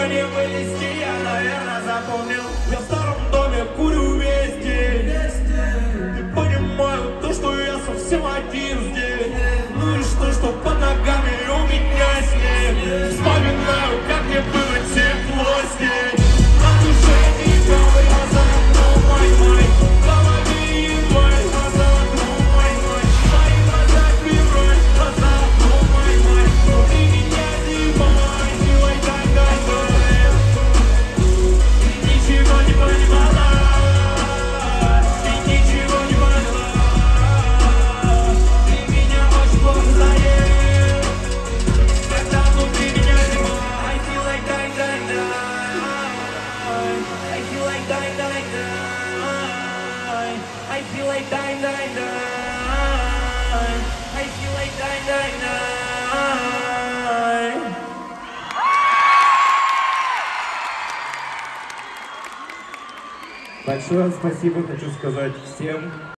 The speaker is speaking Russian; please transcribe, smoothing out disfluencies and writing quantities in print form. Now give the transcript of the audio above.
уже не вылезти, я, наверное, запомнил. Я в старом доме курю вместе. Не понимаю то, что я совсем один здесь. Ну и что под ногами у меня снег. Вспоминаю, как мне было тепло здесь. На душе никого, я за окном, май-май. В голове едва глаза окном, май-май. Мои глаза открывай, глаза окном, май-май. Ты меня снимай, силой дай-дай-дай. Ты ничего не понимала, ты ничего не поняла. Ты меня очень плохо знаешь, когда внутри меня зима. I feel like дай-дай-дай. I feel like дай-дай-дай. I feel like дай-дай-дай. I feel like дай-дай-дай. Большое спасибо хочу сказать всем.